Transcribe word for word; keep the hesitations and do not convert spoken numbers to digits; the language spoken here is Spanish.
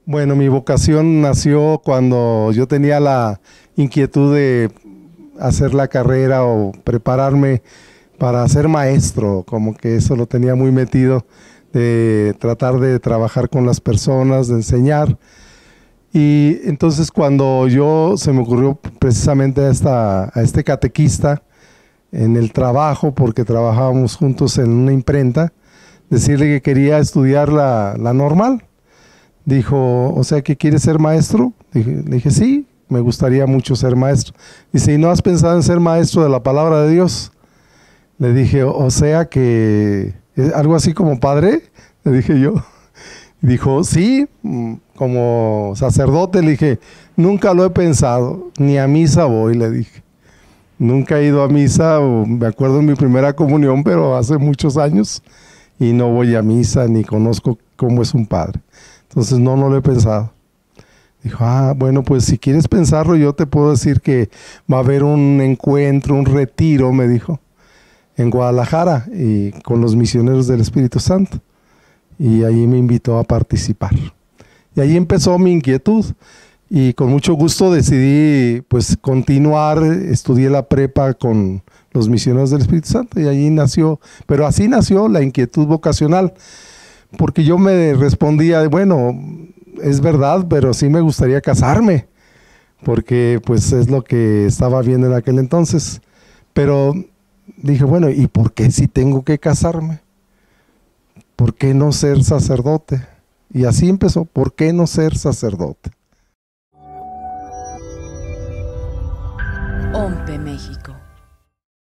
Bueno, mi vocación nació cuando yo tenía la inquietud de hacer la carrera o prepararme para ser maestro, como que eso lo tenía muy metido, de tratar de trabajar con las personas, de enseñar. Y entonces cuando yo se me ocurrió precisamente a, esta, a este catequista en el trabajo, porque trabajábamos juntos en una imprenta, decirle que quería estudiar la, la normal. Dijo, o sea, ¿que quieres ser maestro? Dije, le dije, sí, me gustaría mucho ser maestro. Dice, ¿y no has pensado en ser maestro de la palabra de Dios? Le dije, o sea que, ¿es algo así como padre? Le dije yo. Dijo, sí, como sacerdote. Le dije, nunca lo he pensado, ni a misa voy, le dije. Nunca he ido a misa, o me acuerdo en mi primera comunión, pero hace muchos años, y no voy a misa, ni conozco cómo es un padre. Entonces no, no lo he pensado. Dijo, ah, bueno, pues si quieres pensarlo, yo te puedo decir que va a haber un encuentro, un retiro, me dijo, en Guadalajara, y con los misioneros del Espíritu Santo. Y ahí me invitó a participar. Y ahí empezó mi inquietud. Y con mucho gusto decidí pues continuar, estudié la prepa con los misioneros del Espíritu Santo y allí nació, pero así nació la inquietud vocacional. Porque yo me respondía, bueno, es verdad, pero sí me gustaría casarme, porque pues es lo que estaba viendo en aquel entonces. Pero dije, bueno, ¿y por qué si tengo que casarme? ¿Por qué no ser sacerdote? Y así empezó, ¿por qué no ser sacerdote? OMPE México.